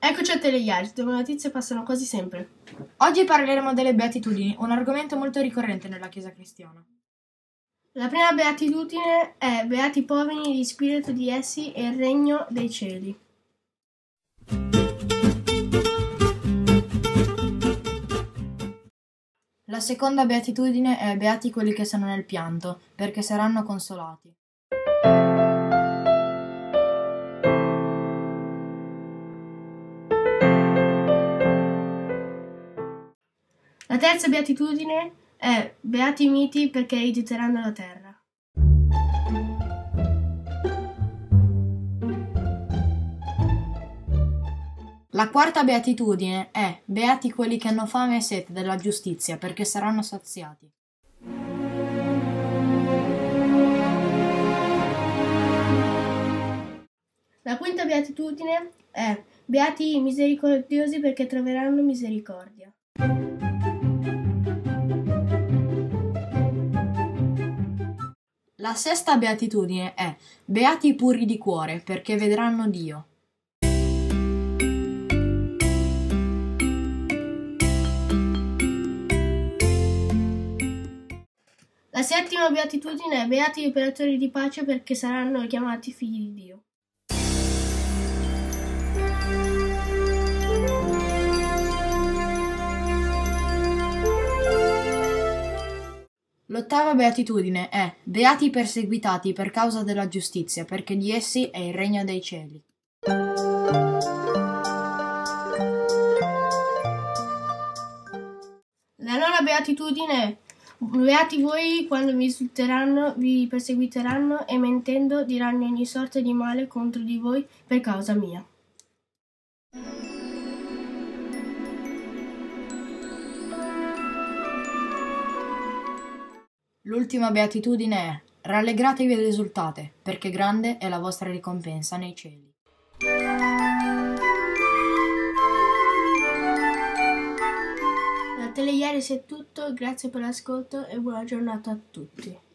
Eccoci a Teleiari, dove le notizie passano quasi sempre. Oggi parleremo delle beatitudini, un argomento molto ricorrente nella Chiesa cristiana. La prima beatitudine è: beati i poveri di spirito, di essi è il regno dei cieli. La seconda beatitudine è: beati quelli che sono nel pianto, perché saranno consolati. La terza beatitudine è: beati i miti, perché erediteranno la terra. La quarta beatitudine è: beati quelli che hanno fame e sete della giustizia, perché saranno saziati. La quinta beatitudine è: beati i misericordiosi, perché troveranno misericordia. La sesta beatitudine è: beati i puri di cuore, perché vedranno Dio. La settima beatitudine è: beati gli operatori di pace, perché saranno chiamati figli di Dio. L'ottava beatitudine è: beati i perseguitati per causa della giustizia, perché di essi è il regno dei cieli. La nona beatitudine è: beati voi quando vi insulteranno, vi perseguiteranno e mentendo diranno ogni sorta di male contro di voi per causa mia. L'ultima beatitudine è: rallegratevi ed esultate, perché grande è la vostra ricompensa nei cieli. Da Teleiari è tutto, grazie per l'ascolto e buona giornata a tutti.